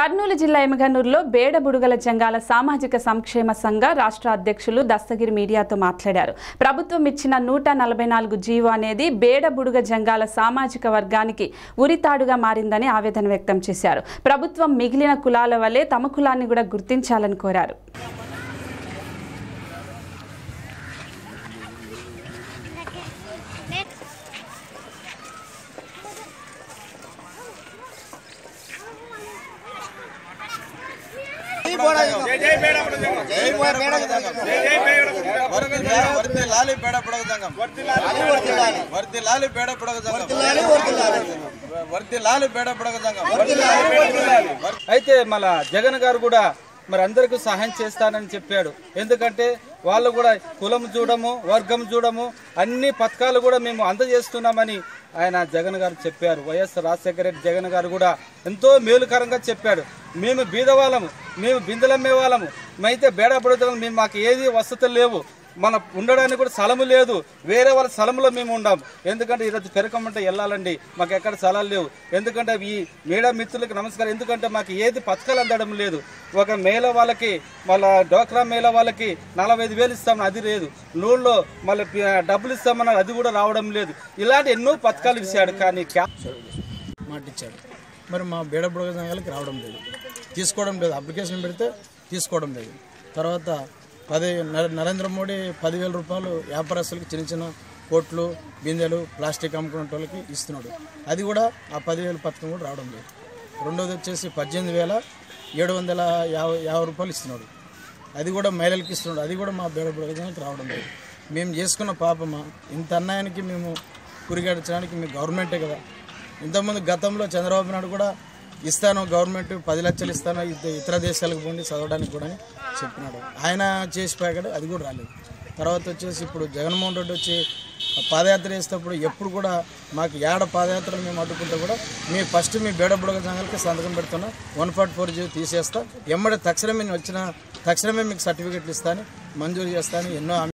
కర్నూలు జిల్లా ఎమగనూరులో బేడ బుడుగల జంగాల సామాజిక సంక్షేమ సంఘ రాష్ట్ర అధ్యక్షులు దస్తగిరి మీడియాతో మాట్లాడారు. ప్రభుత్వం ఇచ్చిన 144 జీవో అనేది బేడ బుడుగ జంగాల సామాజిక వర్గానికి ఉరితాడుగా మారిందని ఆవేదన వ్యక్తం చేశారు. ప్రభుత్వం మిగిలిన కులాల వలె తమ కులాన్ని కూడా గుర్తించాలని కోరారు. అయితే మన జగన్ గారు కూడా మరి అందరికీ సహాయం చేస్తానని చెప్పాడు. ఎందుకంటే వాళ్ళు కూడా కులం చూడము, వర్గం చూడము, అన్ని పథకాలు కూడా మేము అందజేస్తున్నామని ఆయన జగన్ గారు చెప్పారు. వైఎస్ రాజశేఖర రెడ్డి జగన్ గారు కూడా ఎంతో మేలుకరంగా చెప్పాడు. మేము బీదవాళ్ళము, మేము బిందెలమ్మే వాళ్ళము, అయితే బేడపడుతున్నాం, మేము మాకు ఏది వసతులు లేవు, మన ఉండడానికి కూడా స్థలము లేదు, వేరే వాళ్ళ స్థలంలో మేము ఉండాం. ఎందుకంటే ఈరోజు పెరకమంటే వెళ్ళాలండి, మాకు ఎక్కడ స్థలాలు లేవు. ఎందుకంటే ఈ మీడియా మిత్రులకు నమస్కారం. ఎందుకంటే మాకు ఏది పథకాలు అందడం లేదు. ఒక మేళ వాళ్ళకి, మళ్ళీ డోక్రా మేళ వాళ్ళకి 45,000 ఇస్తామని అది లేదు, నూళ్ళలో మళ్ళీ డబ్బులు ఇస్తామన్నారు అది కూడా రావడం లేదు. ఇలాంటి ఎన్నో పథకాలు ఇచ్చాడు, కానీ మాటిచ్చాడు. మరి మా బేడ బుడగ సంఘాలకి రావడం లేదు, తీసుకోవడం లేదు. అప్లికేషన్ పెడితే తీసుకోవడం లేదు. తర్వాత నరేంద్ర మోడీ 10,000 రూపాయలు వ్యాపారస్తులకి చిన్న చిన్న కోట్లు, బిందెలు, ప్లాస్టిక్ అమ్ముకునే వాళ్ళకి ఇస్తున్నాడు. అది కూడా ఆ 10,000 పథకం కూడా రావడం లేదు. రెండోది వచ్చేసి 18,750 రూపాయలు ఇస్తున్నాడు. అది కూడా మహిళలకి ఇస్తున్నాడు. అది కూడా మా బేడ బుడగజానికి రావడం లేదు. మేము చేసుకున్న పాపమా, ఇంత అన్యాయానికి మేము కురిగడచడానికి మీ గవర్నమెంటే కదా. ఇంతకుముందు గతంలో చంద్రబాబు నాయుడు కూడా ఇస్తాను, గవర్నమెంట్ 10 లక్షలు ఇస్తాను, ఇతర దేశాలకు పోండి చదవడానికి కూడా చెప్పినాడు. ఆయన చేసిపోయాడు, అది కూడా రాలేదు. తర్వాత వచ్చేసి ఇప్పుడు జగన్మోహన్ రెడ్డి వచ్చి పాదయాత్ర చేసేటప్పుడు ఎప్పుడు కూడా మాకు పాదయాత్రలు మేము అడ్డుకుంటే కూడా ఫస్ట్ మీ బేడ బుడగ సంఘాలకి సంతకం పెడుతున్నా, 144 తీసేస్తా, తక్షణమే మీకు సర్టిఫికెట్లు ఇస్తాను, మంజూరు చేస్తాను, ఎన్నో